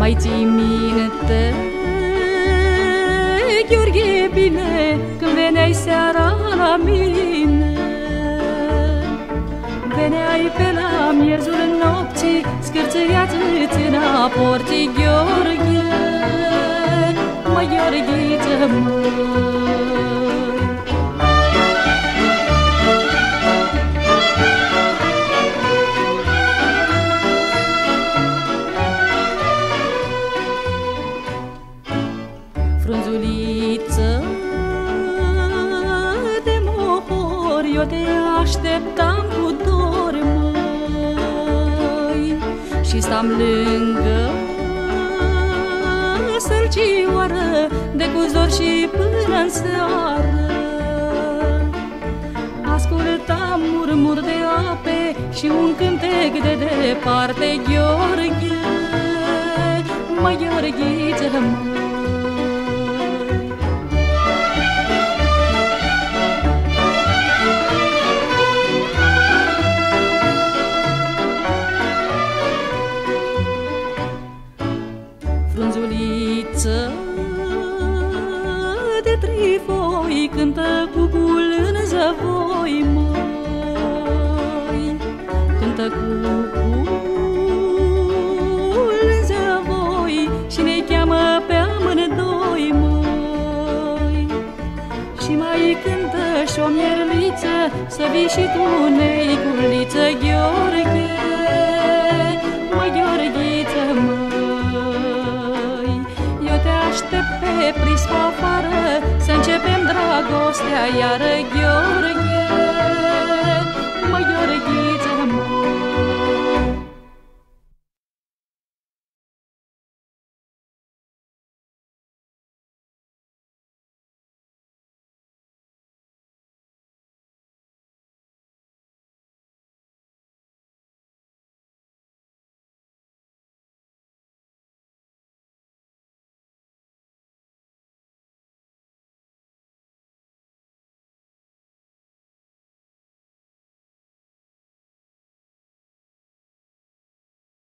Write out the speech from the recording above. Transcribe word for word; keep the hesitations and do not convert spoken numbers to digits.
Mai ții minte, Gheorghe, bine, când veneai seara la mine? Veneai pe la miezul nopții, scârțâiați-ți în aporții, Gheorghe, măi, Gheorghiță, măi. Frunzuliță de mohor, eu te așteptam cu dor, măi, și stam lângă sălcioară de cuzor și până-n seară. Ascultam murmur de ape și un cântec de departe, Gheorghe, măi, Gheorghiță, măi. Frunzuliță de trifoi cântă cucul în zăvoi, măi, cântă cucul în zăvoi și ne cheamă pe amândoi, măi, și mai cântă și o mierliță, să vii și tu, neiculiță, Gheorghe, măi, Gheorghiță, măi. Aștept pe prisma afară, să începem dragostea iară, Gheorghe.